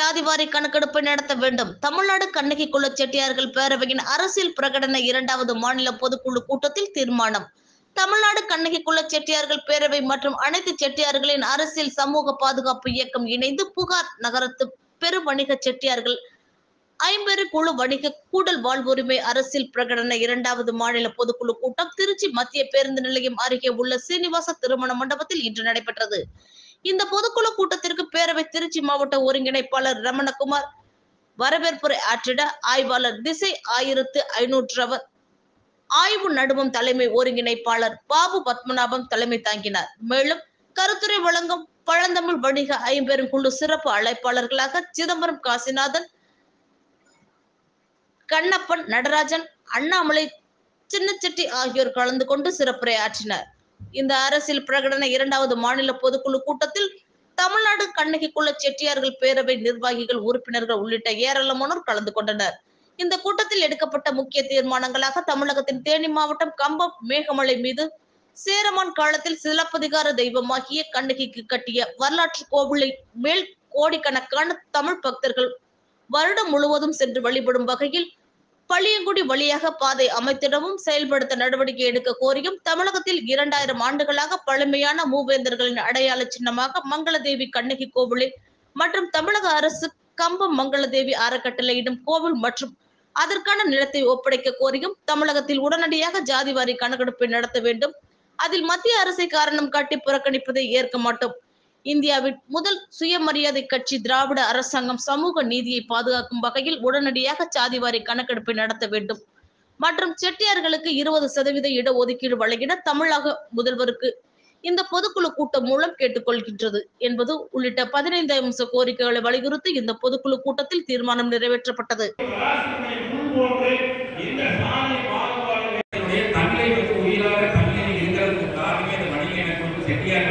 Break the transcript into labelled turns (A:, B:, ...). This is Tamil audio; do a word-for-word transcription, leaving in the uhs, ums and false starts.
A: ஜாதிவாரி கணக்கெடுப்பை நடத்த வேண்டும். தமிழ்நாடு கண்ணகி குல செட்டியார்கள் பேரவையின் அரசியல் பிரகடன இரண்டாவது மாநில பொதுக்குழு கூட்டத்தில் தீர்மானம். தமிழ்நாடு கண்ணகி குல செட்டியார்கள் பேரவை மற்றும் அனைத்து செட்டியார்களின் அரசியல் சமூக பாதுகாப்பு இயக்கம் இணைந்து புகார் நகரத்து பெரு வணிக செட்டியார்கள் ஐம்பெரு குழு வணிக கூடல் வாழ்வுரிமை அரசியல் பிரகடன இரண்டாவது மாநில பொதுக்குழு கூட்டம் திருச்சி மத்திய பேருந்து நிலையம் அருகே உள்ள சீனிவாச திருமண மண்டபத்தில் இன்று நடைபெற்றது. இந்த பொதுக்குழு கூட்டத்திற்கு பேரவை திருச்சி மாவட்ட ஒருங்கிணைப்பாளர் ரமணகுமார் வரவேற்புரை ஆற்றிட ஆய்வாளர் திசை ஆயிரத்து ஐநூற்றவர் ஆய்வு நடுவம் தலைமை ஒருங்கிணைப்பாளர் பாபு பத்மநாபம் தலைமை தாங்கினார். மேலும் கருத்துரை வழங்கும் பழந்தமிழ் வணிக ஐம்பெரும் குழு சிறப்பு அழைப்பாளர்களாக சிதம்பரம் காசிநாதன், கண்ணப்பன், நடராஜன், அண்ணாமலை, சின்னச்செட்டி ஆகியோர் கலந்து கொண்டு சிறப்புரை ஆற்றினர். இந்த அரசியல் பிரகடன இரண்டாவது மாநில பொதுக்குழு கூட்டத்தில் தமிழ்நாடு கண்ணகி குல செட்டியார்கள் பேரவை நிர்வாகிகள், உறுப்பினர்கள் உள்ளிட்ட ஏராளமானோர் கலந்து கொண்டனர். இந்த கூட்டத்தில் எடுக்கப்பட்ட முக்கிய தீர்மானங்களாக தமிழகத்தின் தேனி மாவட்டம் கம்பம் மேகமலை மீது சேரமான் காலத்தில் சிலப்பதிகார தெய்வமாகிய கண்ணகிக்கு கட்டிய வரலாற்று கோவிலை மேல் கோடிக்கணக்கான தமிழ் பக்தர்கள் வருடம் முழுவதும் சென்று வழிபடும் வகையில் பள்ளியங்குடி வழியாக பாதை அமைத்திடவும் செயல்படுத்த நடவடிக்கை எடுக்க கோரியும், தமிழகத்தில் இரண்டாயிரம் ஆண்டுகளாக பழமையான மூவேந்தர்களின் அடையாள சின்னமாக மங்களதேவி கண்ணகி கோவிலை மற்றும் தமிழக அரசு கம்பம் மங்களதேவி அறக்கட்டளையிடும் கோவில் மற்றும் அதற்கான நிலத்தை ஒப்படைக்க கோரியும், தமிழகத்தில் உடனடியாக ஜாதிவாரி கணக்கெடுப்பை நடத்த வேண்டும். அதில் மத்திய அரசை காரணம் காட்டி புறக்கணிப்பதை ஏற்க மாட்டோம். இந்தியாவின் முதல் சுயமரியாதை கட்சி திராவிட அரசாங்கம் சமூக நீதியை பாதுகாக்கும் வகையில் உடனடியாக ஜாதிவாரி கணக்கெடுப்பை நடத்த வேண்டும் மற்றும் செட்டியார்களுக்கு இருபது சதவீத இடஒதுக்கீடு வழங்கிட தமிழக முதல்வருக்கு இந்த பொதுக்குழு கூட்டம் மூலம் கேட்டுக்கொள்கின்றது என்பது உள்ளிட்ட பதினைந்து அம்ச கோரிக்கைகளை வலியுறுத்தி இந்த பொதுக்குழு கூட்டத்தில் தீர்மானம் நிறைவேற்றப்பட்டது.
B: தமிழை உயிராக தமிழை இருக்கிறதுக்கு காரணமே இந்த மனித இனக்கும் செட்டியார்